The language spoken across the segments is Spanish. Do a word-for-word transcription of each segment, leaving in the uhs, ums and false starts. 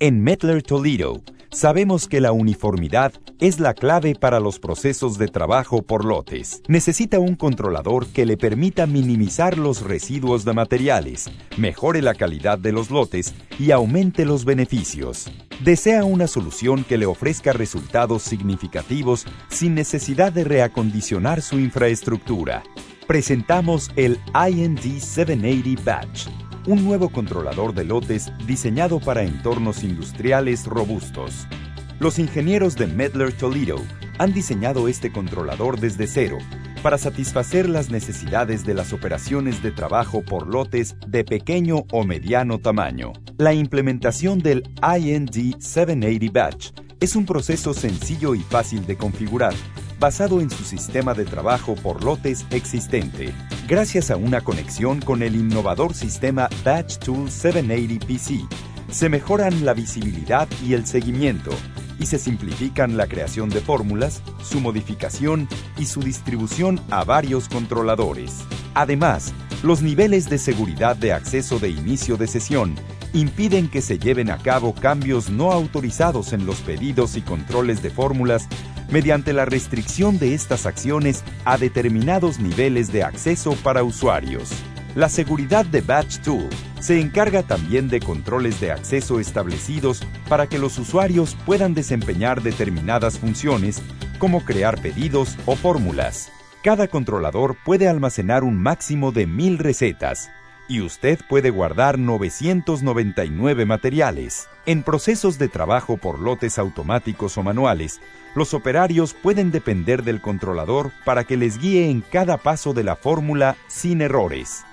En Mettler Toledo, sabemos que la uniformidad es la clave para los procesos de trabajo por lotes. Necesita un controlador que le permita minimizar los residuos de materiales, mejore la calidad de los lotes y aumente los beneficios. Desea una solución que le ofrezca resultados significativos sin necesidad de reacondicionar su infraestructura. Presentamos el I N D setecientos ochenta Batch, un nuevo controlador de lotes diseñado para entornos industriales robustos. Los ingenieros de Mettler Toledo han diseñado este controlador desde cero para satisfacer las necesidades de las operaciones de trabajo por lotes de pequeño o mediano tamaño. La implementación del I N D setecientos ochenta Batch es un proceso sencillo y fácil de configurar, basado en su sistema de trabajo por lotes existente. Gracias a una conexión con el innovador sistema Batch Tool setecientos ochenta P C, se mejoran la visibilidad y el seguimiento, y se simplifican la creación de fórmulas, su modificación y su distribución a varios controladores. Además, los niveles de seguridad de acceso de inicio de sesión impiden que se lleven a cabo cambios no autorizados en los pedidos y controles de fórmulas mediante la restricción de estas acciones a determinados niveles de acceso para usuarios. La seguridad de Batch Tool se encarga también de controles de acceso establecidos para que los usuarios puedan desempeñar determinadas funciones, como crear pedidos o fórmulas. Cada controlador puede almacenar un máximo de mil recetas, y usted puede guardar novecientos noventa y nueve materiales. En procesos de trabajo por lotes automáticos o manuales, los operarios pueden depender del controlador para que les guíe en cada paso de la fórmula sin errores.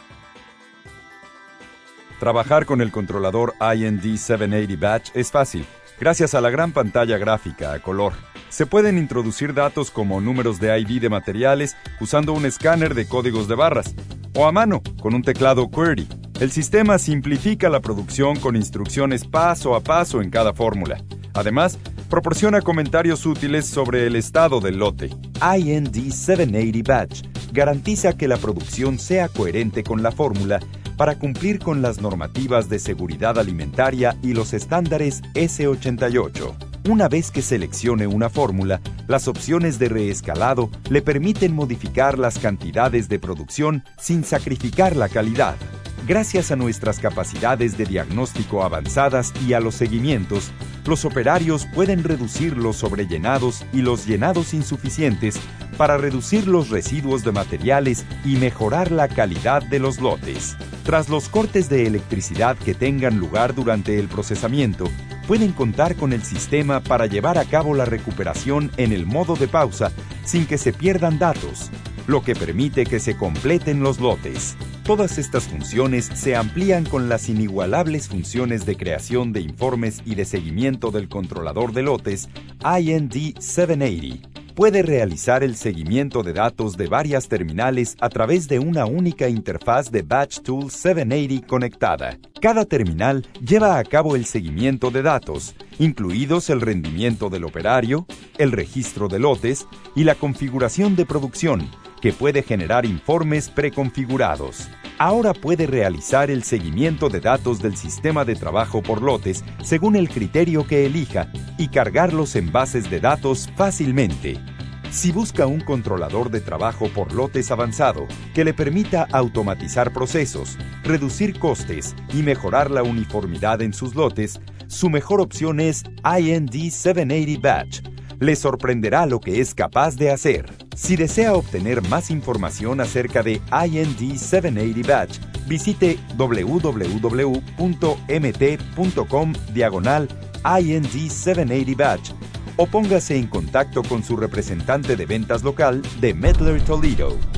Trabajar con el controlador I N D setecientos ochenta Batch es fácil, gracias a la gran pantalla gráfica a color. Se pueden introducir datos como números de I D de materiales usando un escáner de códigos de barras, o a mano, con un teclado QWERTY. El sistema simplifica la producción con instrucciones paso a paso en cada fórmula. Además, proporciona comentarios útiles sobre el estado del lote. I N D setecientos ochenta Batch garantiza que la producción sea coherente con la fórmula para cumplir con las normativas de seguridad alimentaria y los estándares S ochenta y ocho. Una vez que seleccione una fórmula, las opciones de reescalado le permiten modificar las cantidades de producción sin sacrificar la calidad. Gracias a nuestras capacidades de diagnóstico avanzadas y a los seguimientos, los operarios pueden reducir los sobrellenados y los llenados insuficientes para reducir los residuos de materiales y mejorar la calidad de los lotes. Tras los cortes de electricidad que tengan lugar durante el procesamiento, pueden contar con el sistema para llevar a cabo la recuperación en el modo de pausa sin que se pierdan datos, lo que permite que se completen los lotes. Todas estas funciones se amplían con las inigualables funciones de creación de informes y de seguimiento del controlador de lotes I N D setecientos ochenta. Puede realizar el seguimiento de datos de varias terminales a través de una única interfaz de Batch Tool setecientos ochenta conectada. Cada terminal lleva a cabo el seguimiento de datos, incluidos el rendimiento del operario, el registro de lotes y la configuración de producción, que puede generar informes preconfigurados. Ahora puede realizar el seguimiento de datos del sistema de trabajo por lotes según el criterio que elija y cargarlos en bases de datos fácilmente. Si busca un controlador de trabajo por lotes avanzado que le permita automatizar procesos, reducir costes y mejorar la uniformidad en sus lotes, su mejor opción es I N D setecientos ochenta Batch. Le sorprenderá lo que es capaz de hacer. Si desea obtener más información acerca de I N D setecientos ochenta Batch, visite w w w punto m t punto com diagonal I N D setecientos ochenta Batch o póngase en contacto con su representante de ventas local de Mettler Toledo.